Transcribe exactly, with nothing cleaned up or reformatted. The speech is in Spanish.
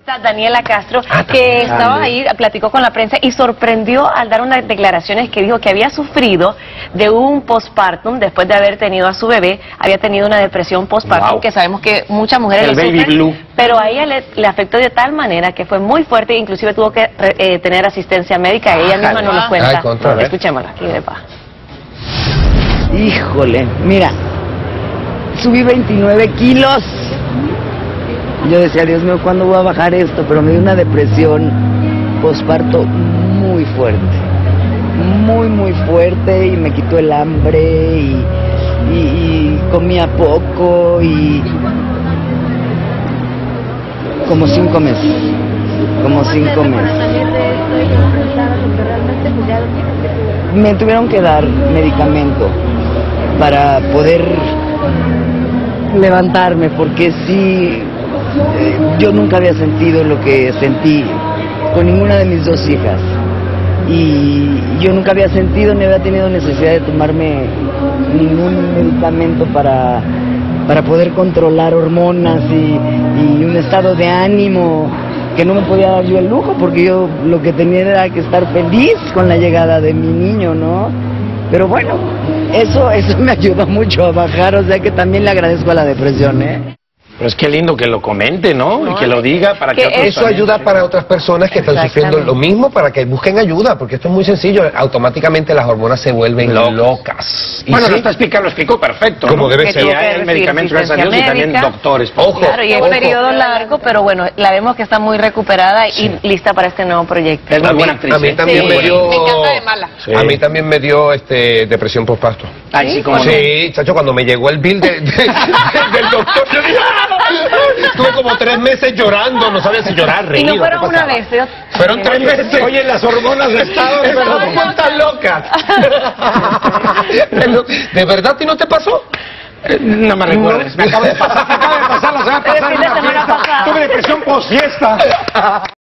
Daniela Castro, que estaba ahí, platicó con la prensa y sorprendió al dar unas declaraciones que dijo que había sufrido de un postpartum después de haber tenido a su bebé, había tenido una depresión postpartum, wow, que sabemos que muchas mujeres el lo baby sufren, blue. Pero a ella le, le afectó de tal manera que fue muy fuerte e inclusive tuvo que eh, tener asistencia médica. Ella misma nos lo cuenta. Ay, escuchémosla aquí de paz. Híjole, mira, subí veintinueve kilos. Yo decía, Dios mío, ¿cuándo voy a bajar esto? Pero me dio una depresión posparto muy fuerte, muy, muy fuerte, y me quitó el hambre, y, y, y comía poco, y como cinco meses, como cinco meses. Me tuvieron que dar medicamento para poder levantarme, porque sí, eh, yo nunca había sentido lo que sentí con ninguna de mis dos hijas, y yo nunca había sentido ni había tenido necesidad de tomarme ningún medicamento para, para poder controlar hormonas y, y un estado de ánimo que no me podía dar yo el lujo, porque yo lo que tenía era que estar feliz con la llegada de mi niño, ¿no? Pero bueno, eso, eso me ayudó mucho a bajar, o sea que también le agradezco a la depresión, ¿eh? Pero es que lindo que lo comente, ¿no? No, y que lo diga para que, que otros eso también. ayuda para otras personas que están sufriendo lo mismo, para que busquen ayuda, porque esto es muy sencillo. Automáticamente las hormonas se vuelven locas. locas. Y bueno, sí, lo está explicando, lo explicó perfecto, como ¿no? debe que ser. Y tuvo que hay medicamentos, gracias a Dios, y también médica. doctores. Ojo, Claro, y el ojo. periodo largo, pero bueno, la vemos que está muy recuperada Sí. y lista para este nuevo proyecto. Es muy A mí, buena actriz. a mí ¿eh? también Sí. me dio... Me encanta de mala. Sí. A mí también me dio este, depresión postparto. Ay, sí, como Sí, chacho, cuando me llegó el bill de, de- del doctor, yo dije, ¡ah! Estuve como tres meses llorando, no sabía si llorar, reír. Y no ¿qué fueron una pasaba? vez, ¿eh? Fueron tres meses. Oye, las hormonas estaban... Estaban vueltas locas. ¿De verdad a ti no te pasó? Eh, No me recuerdes, me acaba de pasar, me acaba de pasar la semana El pasada fin en de una semana fiesta. pasado. Tuve depresión post fiesta.